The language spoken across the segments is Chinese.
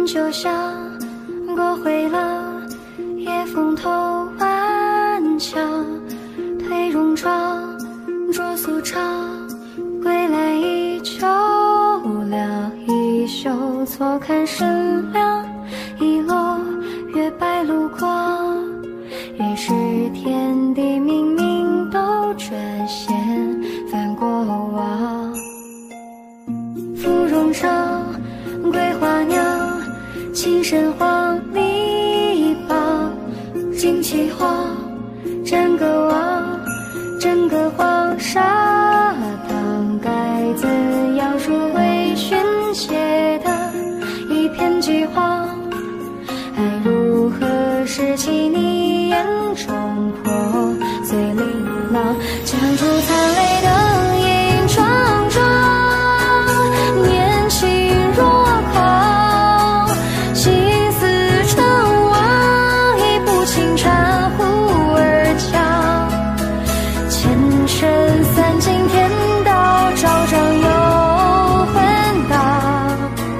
就像过回了夜风头顽强，推戎装着素裳，归来依旧了衣袖，错看身量，一落月白露光，于是天地冥冥都转现翻过往。芙蓉城桂花酿，青山黄泥榜，旌旗黄，战歌王，真个黄沙堂，该怎样赎回寻写的一片橘黄？爱如何拾起你眼中破碎琳琅，将出残泪灯影幢幢，年轻若狂，心思成王，一步轻缠呼儿强，前尘散尽天道，昭彰又混荡，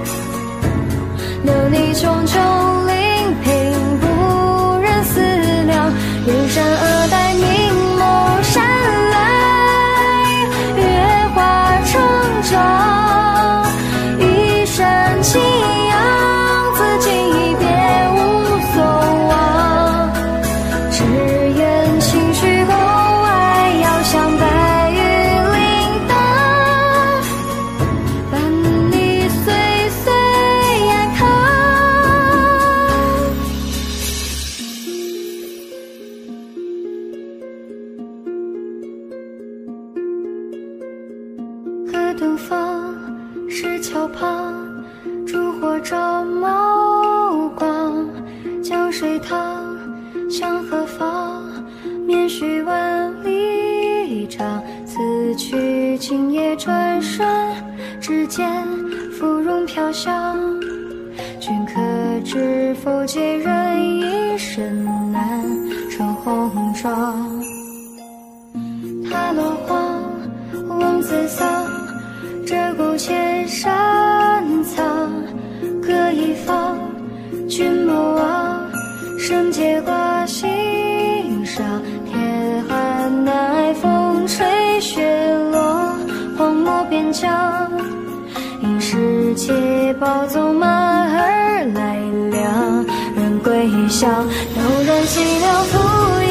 流离迢迢远山而待明眸闪来，月华成长，一山清扬，自今已别无所望，只愿情绪共爱，遥想白云铃铛，伴你岁岁安康。河东风，石桥旁，烛火照眸光，江水淌向何方？面须万里长，此去今夜转瞬，只见芙蓉飘香。君可知否？孑然一身难成红妆。塔落黄，翁自桑，鹧鸪千山藏，各一方，君莫忘，绳结挂心上，天寒难挨，风吹雪落，荒漠边疆，因世界暴走马儿来量，人归乡，悠然寂寥徒